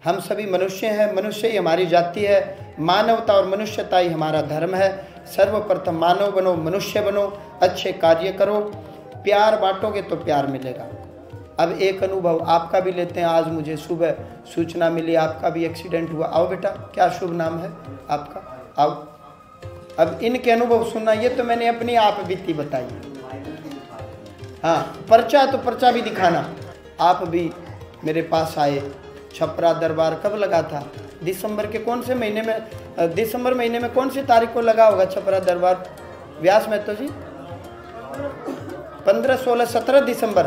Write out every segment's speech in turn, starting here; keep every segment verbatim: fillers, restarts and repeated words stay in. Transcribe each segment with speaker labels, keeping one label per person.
Speaker 1: हम सभी मनुष्य हैं, मनुष्य ही हमारी जाति है, मानवता और मनुष्यता ही हमारा धर्म है। सर्वप्रथम मानव बनो, मनुष्य बनो, अच्छे कार्य करो, प्यार बांटोगे तो प्यार मिलेगा। अब एक अनुभव आपका भी लेते हैं। आज मुझे सुबह सूचना मिली आपका भी एक्सीडेंट हुआ। आओ बेटा, क्या शुभ नाम है आपका? आओ। अब इनके अनुभव सुनना। ये तो मैंने अपनी आप बीती बताई। हाँ, पर्चा तो पर्चा भी दिखाना। आप भी मेरे पास आए। छपरा दरबार कब लगा था? दिसंबर के कौन से महीने में? दिसंबर महीने में कौन सी तारीख को लगा होगा छपरा दरबार? व्यास महतो जी, पंद्रह सोलह सत्रह दिसंबर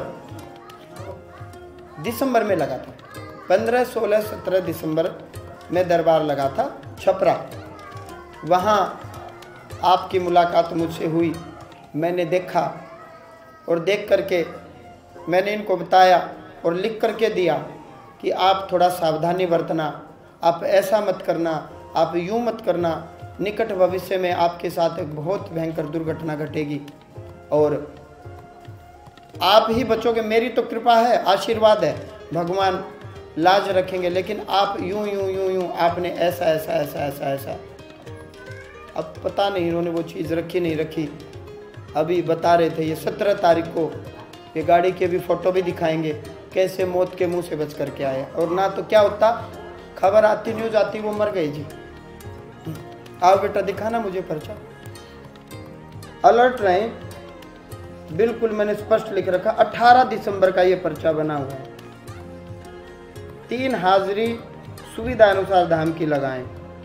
Speaker 1: दिसंबर में लगा था। पंद्रह सोलह सत्रह दिसंबर में दरबार लगा था छपरा। वहाँ आपकी मुलाकात मुझसे हुई। मैंने देखा और देख करके मैंने इनको बताया और लिख करके दिया कि आप थोड़ा सावधानी बरतना, आप ऐसा मत करना, आप यूँ मत करना, निकट भविष्य में आपके साथ एक बहुत भयंकर दुर्घटना घटेगी और आप ही बचोगे। मेरी तो कृपा है, आशीर्वाद है, भगवान लाज रखेंगे, लेकिन आप यूं यूं यूं यूं आपने ऐसा ऐसा ऐसा ऐसा ऐसा। अब पता नहीं इन्होंने वो चीज़ रखी नहीं रखी। अभी बता रहे थे ये सत्रह तारीख को, ये गाड़ी के भी फोटो भी दिखाएंगे कैसे मौत के मुंह से बच करके आए। और ना तो क्या होता, खबर आती, न्यूज आती, वो मर गई जी। आओ बेटा, दिखाना मुझे पर्चा। अलर्ट रहे, बिल्कुल मैंने स्पष्ट लिख रखा। अठारह दिसंबर का ये पर्चा बना हुआ है। तीन हाजिरी सुविधा अनुसार धाम की लगाएं।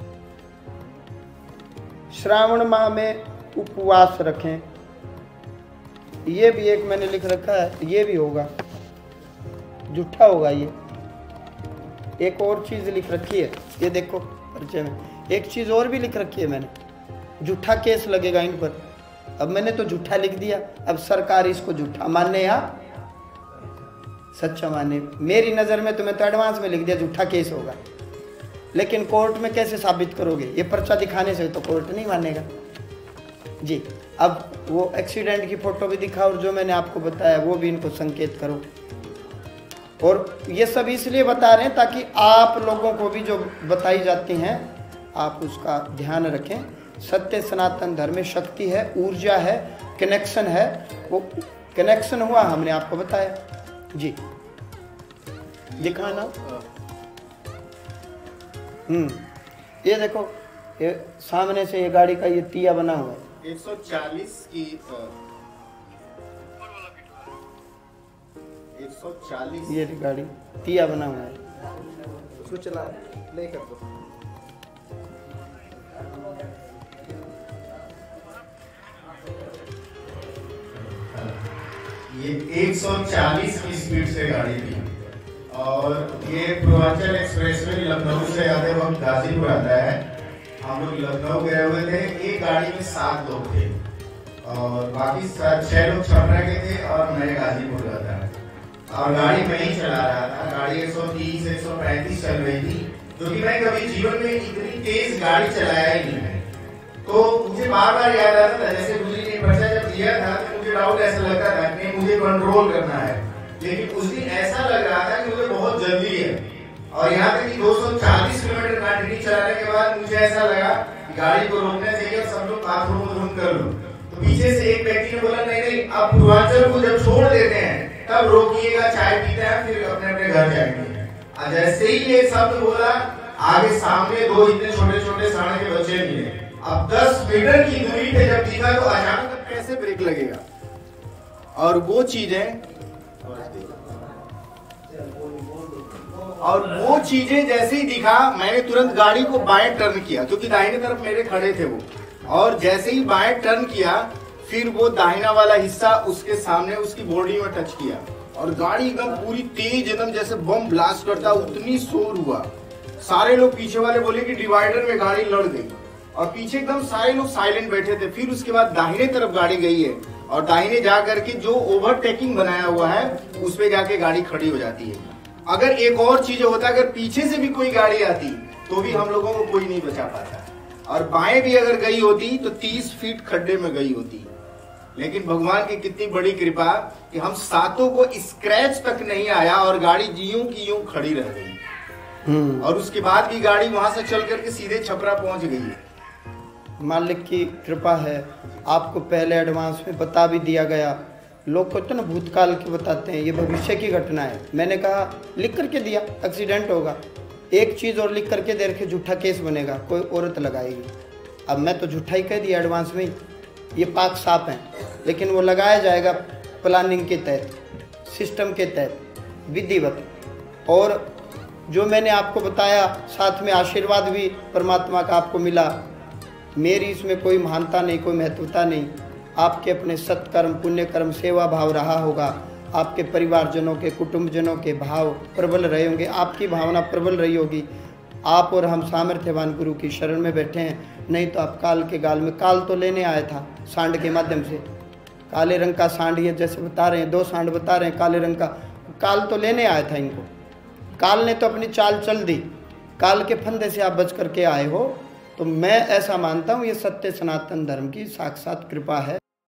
Speaker 1: श्रावण माह में उपवास रखें। ये भी एक मैंने लिख रखा है, ये भी होगा, झूठा होगा ये। एक और चीज लिख रखी है, ये देखो पर्चे में एक चीज और भी लिख रखी है मैंने, झूठा केस लगेगा इन पर। अब मैंने तो झूठा लिख दिया, अब सरकार इसको झूठा माने या सच्चा माने। मेरी नज़र में तो मैं तो एडवांस में लिख दिया झूठा केस होगा, लेकिन कोर्ट में कैसे साबित करोगे? ये पर्चा दिखाने से तो कोर्ट नहीं मानेगा जी। अब वो एक्सीडेंट की फोटो भी दिखाओ और जो मैंने आपको बताया वो भी इनको संकेत करो। और ये सब इसलिए बता रहे हैं ताकि आप लोगों को भी जो बताई जाती हैं आप उसका ध्यान रखें। सत्य सनातन धर्म में शक्ति है, ऊर्जा है, कनेक्शन है। वो कनेक्शन हुआ, हमने आपको बताया जी। दिखाना। हम्म ये देखो, ये सामने से ये गाड़ी का ये तिया बना हुआ है।
Speaker 2: एक सौ चालीस की एक सौ चालीस
Speaker 1: ये गाड़ी तिया बना हुआ है।
Speaker 2: उसको चला ले कर दो। ये एक सौ चालीस की स्पीड से गाड़ी थी और ये पूर्वांचल एक्सप्रेस में लखनऊ से आते वक्त गाजीपुर आता है। हम लोग लखनऊ गए हुए थे। एक गाड़ी में सात लोग थे और बाकी छह लोग छपरा के थे और मैं गाजीपुर का था और गाड़ी मैं ही चला रहा था। गाड़ी एक सौ तीस एक सौ पैंतीस चल रही थी, क्योंकि मैं कभी जीवन में इतनी तेज गाड़ी चलाया ही नहीं है। तो मुझे बार बार याद आता था, जैसे गुजरी ने पर्चा जब दिया था तो मुझे डाउट ऐसा लगता था कि मुझे कंट्रोल करना है, लेकिन उस दिन ऐसा लग रहा था कि मुझे बहुत जल्दी है। और यहाँ तक कि दो सौ चालीस किलोमीटर कंटिन्यू चलाने के बाद मुझे ऐसा लगा कि गाड़ी को रोकना चाहिए और सब लोग बाथरूम में कर लो। तो पीछे से एक व्यक्ति ने बोला, नहीं नहीं, आप पूर्वांचल को जब छोड़ देते हैं तब रोकिएगा, चाय पीते हैं फिर अपने अपने घर जाएंगे। जैसे ही ये शब्द बोला, आगे सामने दो इतने छोटे छोटे साढ़े के बच्चे मिले। अब दस मीटर की दूरी पे जब दिखा तो अचानक कैसे ब्रेक लगेगा। और वो चीजें और वो चीजें जैसे ही दिखा, मैंने तुरंत गाड़ी को बाएं टर्न किया, क्योंकि दाहिने तरफ मेरे खड़े थे वो। और जैसे ही बाएं टर्न किया, फिर वो दाहिना वाला हिस्सा उसके सामने उसकी बॉडी में टच किया और गाड़ी एकदम पूरी तेज, एकदम जैसे बम ब्लास्ट करता उतनी शोर हुआ। सारे लोग पीछे वाले बोले कि डिवाइडर में गाड़ी लड़ गई और पीछे एकदम सारे लोग साइलेंट बैठे थे। फिर उसके बाद दाहिने तरफ गाड़ी गई है और दाहिने जा करके जो ओवरटेकिंग बनाया हुआ है उस पे जाके गाड़ी खड़ी हो जाती है। अगर एक और चीज होता, अगर पीछे से भी कोई गाड़ी आती तो भी हम लोगों को कोई नहीं बचा पाता, और बाएं भी अगर गई होती तो तीस फीट खड्डे में गई होती। लेकिन भगवान की कितनी बड़ी कृपा कि हम सातों को स्क्रैच तक नहीं आया और गाड़ी यूं की यूं खड़ी रह गई।
Speaker 1: हम्म।
Speaker 2: और उसके बाद भी गाड़ी वहां से चल करके सीधे छपरा पहुंच गई है।
Speaker 1: मालिक की कृपा है। आपको पहले एडवांस में बता भी दिया गया। लोग को तो ना भूतकाल की बताते हैं, ये भविष्य की घटना है। मैंने कहा लिख करके दिया, एक्सीडेंट होगा। एक चीज़ और लिख करके दे रखे, झूठा केस बनेगा, कोई औरत लगाएगी। अब मैं तो झूठा ही कह दिया एडवांस में ही, ये पाक साफ हैं, लेकिन वो लगाया जाएगा प्लानिंग के तहत, सिस्टम के तहत, विधिवत। और जो मैंने आपको बताया, साथ में आशीर्वाद भी परमात्मा का आपको मिला। मेरी इसमें कोई महानता नहीं, कोई महत्वता नहीं। आपके अपने सत्कर्म, पुण्य कर्म, सेवा भाव रहा होगा। आपके परिवारजनों के, कुटुंबजनों के भाव प्रबल रहे होंगे, आपकी भावना प्रबल रही होगी। आप और हम सामर्थ्यवान गुरु की शरण में बैठे हैं। नहीं तो आप काल के गाल में, काल तो लेने आया था सांड के माध्यम से। काले रंग का सांड, ये जैसे बता रहे हैं, दो सांड बता रहे हैं काले रंग का, काल तो लेने आया था इनको। काल ने तो अपनी चाल चल दी, काल के फंदे से आप बच करके आए हो। तो मैं ऐसा मानता हूँ ये सत्य सनातन धर्म की साक्षात कृपा है।